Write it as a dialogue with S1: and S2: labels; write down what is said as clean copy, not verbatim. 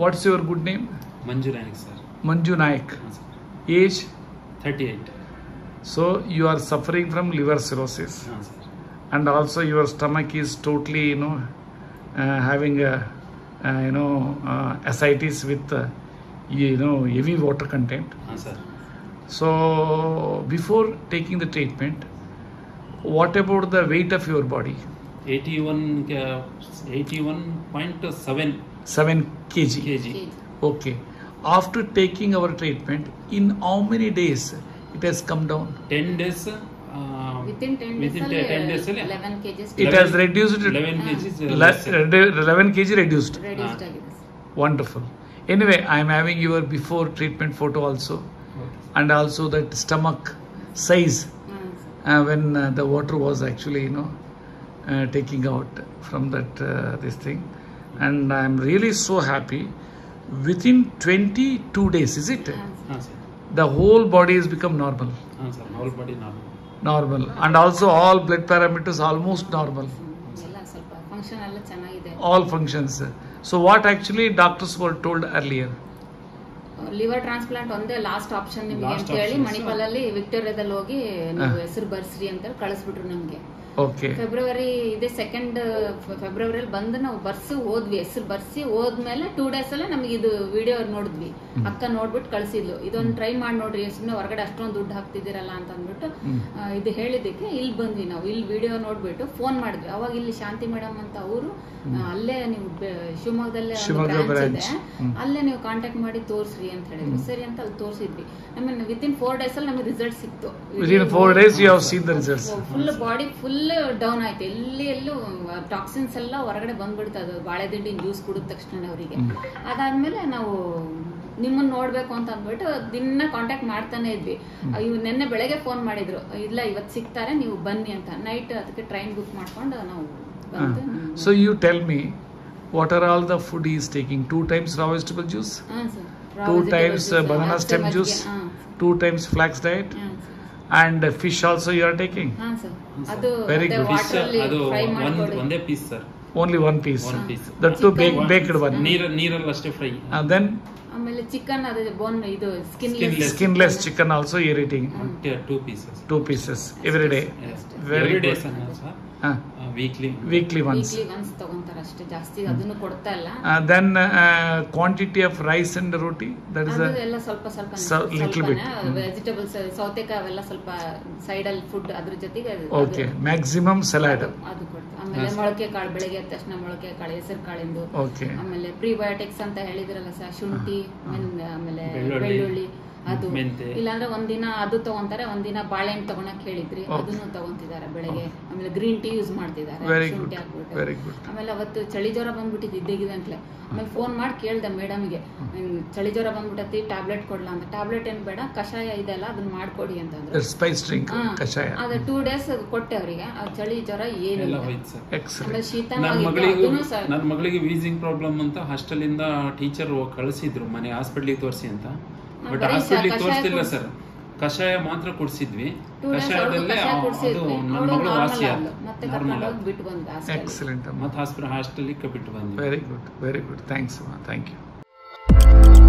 S1: What's your good name?
S2: Manju Naik, sir.
S1: Manju Naik.
S2: Yes, sir.
S1: Age?
S2: 38.
S1: So you are suffering from liver cirrhosis.
S2: Yes, sir.
S1: And also your stomach is totally, having a, ascites with, heavy water content.
S2: Yes, sir.
S1: So before taking the treatment, what about the weight of your body?
S2: 81.7
S1: 7 kg.
S2: kg.
S1: Okay. After taking our treatment, in how many days it has come down?
S2: 10 days.
S3: Within 10
S2: Within
S3: days,
S2: 10 days,
S3: 11 kgs
S1: It has reduced.
S2: 11 kg.
S1: 11 kg reduced.
S3: reduced ಆಗಿದೆ.
S1: Wonderful. Anyway, I am having your before treatment photo also, and also that stomach size when the water was actually taking out from that this thing, and I am really so happy. Within 22 days, is it?
S2: Yes, sir.
S1: The whole body has become normal.
S2: Yes, sir. Whole body normal.
S1: Normal, and also all blood parameters almost normal.
S3: ಎಲ್ಲ ಸ್ವಲ್ಪ function ಎಲ್ಲ ಚೆನ್ನಾಗಿದೆ.
S1: All functions. So what actually doctors were told earlier?
S3: Liver transplant ಒಂದೇ last option ನಿಮಗೆ
S2: Last
S3: ಅಂತ ಹೇಳಿ
S2: option,
S3: Manipal ಅಲ್ಲಿ ವಿಕ್ಟೋರಿಯಾದಲ್ಲಿ ಹೋಗಿ ನೀವು ಹೆಸರು ಬರ್ಸ್ರಿ ಅಂತ ಹೇಳಿ ಕಳಿಸ್ಬಿಟ್ರು ನಮ್ಗೆ.
S1: Okay.
S3: ಫೆಬ್ರವರಿ ಇದೆ 2nd ಫೆಬ್ರವರಿಯಲ್ಲಿ ಬಂದು ನಾವು ಹೋದ್ವಿ, ಹೆಸರು ಬರ್ಸಿ ಹೋದ್ಮೇಲೆ 2 days ಅಲ್ಲೇ ನಮ್ಗೆ ಇದು ವಿಡಿಯೋ ನೋಡಿದ್ವಿ. ಅಕ್ಕ ನೋಡ್ಬಿಟ್ಟು ಕಳ್ಸಿದ್ಲು, ಇದೊಂದು ಟ್ರೈ ಮಾಡಿ ನೋಡ್ರಿ, ಸುಮ್ಮನೆ ಹೊರಗಡೆ ಅಷ್ಟೊಂದು ದುಡ್ಡು ಹಾಕ್ತಿದ್ದೀರಲ್ಲ ಅಂತ ಅಂದ್ಬಿಟ್ಟು ಇದು ಹೇಳಿದ್ದಕ್ಕೆ ಇಲ್ಲಿ ಬಂದ್ವಿ. ನಾವು ಇಲ್ಲಿ ವಿಡಿಯೋ ನೋಡ್ಬಿಟ್ಟು ಫೋನ್ ಮಾಡಿದ್ವಿ. ಅವಾಗ ಇಲ್ಲಿ ಶಾಂತಿ ಮೇಡಮ್ ಅಂತ ಅವರು ಅಲ್ಲೇ ನೀವು ಶಿವಮೊಗ್ಗದಲ್ಲೇ ಬ್ರಾಂಚ್ ಇದೆ, ಅಲ್ಲೇ ನೀವು ಕಾಂಟ್ಯಾಕ್ಟ್ ಮಾಡಿ ತೋರಿಸ್ರಿ ಅಂತ ಹೇಳಿದ್ರು. ಸರಿ ಅಂತ ಅಲ್ಲಿ ತೋರಿಸಿದ್ವಿ. ನಮಗೆ ವಿತಿನ್ 4 days ಅಲ್ಲಿ ನಮಗೆ ರಿಸಲ್ಟ್ ಸಿಕ್ತು.
S1: Within 4 days you have seen the results.
S3: Full body full down ಆಯ್ತು. ಎಲ್ಲೂ ಟಾಕ್ಸಿನ್ಸ್ ಎಲ್ಲ ಹೊರಗಡೆ ಬಂದ್ಬಿಡ್ತದೆ ಬಾಳೆ ದಿಂಡಿನ ಜ್ಯೂಸ್ ಕುಡಿದ ತಕ್ಷಣ ಅವರಿಗೆ. ಅದಾದ್ಮೇಲೆ ನಾವು ನಿಮ್ಮನ್ನ ನೋಡ್ಬೇಕು ಅಂತ ಅಂದ್ಬಿಟ್ಟು ದಿನ ಕಾಂಟ್ಯಾಕ್ಟ್ ಮಾಡ್ತಾನೆ ಇದ್ವಿ. ಇವ್ ನಿನ್ನೆ ಬೆಳಗ್ಗೆ ಫೋನ್ ಮಾಡಿದ್ರು, ಇಲ್ಲ ಇವತ್ತು ಸಿಗ್ತಾರೆ ನೀವು ಬನ್ನಿ ಅಂತ. ನೈಟ್ ಅದಕ್ಕೆ ಟ್ರೈನ್ ಬುಕ್ ಮಾಡ್ಕೊಂಡು ನಾವು ಬಂದು.
S1: So you tell me, what are all the food he is taking? 2 times raw vegetable juice, 2 times banana stem juice, 2 times flax diet, and fish also you are taking?
S3: ಅದು
S1: Very good.
S2: Fish, ಅದು ಒಂದೇ piece sir.
S1: Only one piece.
S2: One piece.
S1: That too baked one.
S2: ನೀರಲ್ಲಿ ಅಷ್ಟೇ fry.
S1: And then
S3: ಆಮೇಲೆ chicken ಅದು bone ಇದು
S1: skinless chicken also you are eating.
S2: 2 pieces.
S1: 2 pieces every day. Very
S2: Every day
S1: good.
S2: sir.
S1: Ah.
S2: Weekly
S1: Weekly once.
S3: Weekly once ತಗೊಂತಾರೆ ಅಷ್ಟೇ, ಜಾಸ್ತಿ ಅದನ್ನು ಕೊಡ್ತಾ ಇಲ್ಲ.
S1: Then quantity of rice and roti, that is
S3: ಅದು ಎಲ್ಲ ಸ್ವಲ್ಪ
S1: little bit.
S3: ವೆಜಿಟೇಬಲ್ಸ್ ಸೌತೆಕಾಯಿ ಅವೆಲ್ಲ ಸ್ವಲ್ಪ ಸೈಡ್ ಅಲ್ಲಿ ಫುಡ್ ಅದ್ರ ಜೊತೆಗೆ
S1: okay, maximum salad.
S3: ಅದು ಕೊಡ್ತಾರೆ. ಆಮೇಲೆ ಮೊಳಕೆ ಕಾಳು, ಬೆಳಗ್ಗೆ ಎದ್ದ ತಕ್ಷಣ ಮೊಳಕೆ ಕಾಳು, ಹೆಸರು ಕಾಳಿಂದು.
S1: Okay.
S3: ಆಮೇಲೆ ಪ್ರಿಬಯೋಟಿಕ್ಸ್ ಅಂತ ಹೇಳಿದ್ರಲ್ಲ ಸರ್, ಶುಂಠಿ, ಆಮೇಲೆ
S2: ಬೆಳ್ಳುಳ್ಳಿ,
S3: ಬೆಳ್ಳುಳ್ಳಿ, ಅದು
S2: ಮೆಂತೆ.
S3: ಇಲ್ಲಾಂದ್ರೆ ಒಂದಿನ ಅದು ತಗೊಂತಾರೆ, ಒಂದಿನ ಬಾಳೆಹಣ್ಣು ತಗೊಳಕ್ ಹೇಳಿದ್ರಿ, ಅದನ್ನು ತಗೊಂತಿದ್ದಾರೆ ಬೆಳಗ್ಗೆ. ಆಮೇಲೆ ಗ್ರೀನ್ ಟೀ ಯೂಸ್ ಮಾಡ್ತಿದ್ದಾರೆ,
S1: Very good.
S3: ಶುಂಠಿ ಹಾಕ್ಬಿಟ್ಟು.
S1: Very good.
S3: ಆಮೇಲೆ ಅವತ್ತು ಚಳಿ ಜ್ವರ ಬಂದ್ಬಿಟ್ಟಿದ್ದು ಇದ್ದಗಿದಂಟ್ಲೆ. ಆಮೇಲೆ ಫೋನ್ ಮಾಡಿ ಕೇಳ್ದೆ ಮೇಡಮ್ಗೆ, ಚಳಿ ಜ್ವರ ಬಂದ್ಬಿಟ್ಟತಿ, ಟ್ಯಾಬ್ಲೆಟ್ ಕೊಡ್ಲಾ ಅಂತ. ಟ್ಯಾಬ್ಲೆಟ್ ಏನ್ ಬೇಡ, ಕಷಾಯ ಇದೆಲ್ಲ ಅದನ್ನ ಮಾಡ್ಕೊಡಿ ಅಂತಂದ್ರು.
S1: Spice drink, ಕಷಾಯ.
S3: ಅದೇ 2 days ಕೊಟ್ಟೆ ಅವರಿಗೆ. ಚಳಿ ಜ್ವರ
S2: ಎಲ್ಲ
S3: ಏನಿಲ್ಲ.
S2: ಹೋಯ್ತು ಸರ್.
S1: Excellent.
S3: ಆಮೇಲೆ ಶೀತ
S2: ನನ್ನ ಮಗಳಿಗೆ ವೀಸಿಂಗ್ ಪ್ರಾಬ್ಲಮ್ ಅಂತ ಹಾಸ್ಟೆಲ್ ಇಂದ ಟೀಚರ್ ಕಳಿಸಿದ್ರು ಮನೆ ಹಾಸ್ಪಿಟ್ಲಿಗೆ ತೋರಿಸಿ ಅಂತ. ಬಟ್ ಹಾಸ್ಪಿಟ್ಲಿಗೆ ತೋರಿಸ್ತಿಲ್ಲ ಸರ್, ಕಷಾಯ ಮಾತ್ರ ಕುಡಿಸಿದ್ವಿ. ಕಷಾಯದಲ್ಲೇ ಅದು ನನ್ನ ಮಗಳು ವಾಸಿ ಆಯ್ತು, ನಾರ್ಮಲ್ ಆಯ್ತು.
S3: ಬಿಟ್ಟು ಬಂದ.
S1: Excellent.
S2: ಮತ್ತೆ ಹಾಸ್ಟೆಲ್ ಬಿಟ್ಟು ಬಂದ್ವಿ.
S1: Very good. Very good. Thanks. Thank you.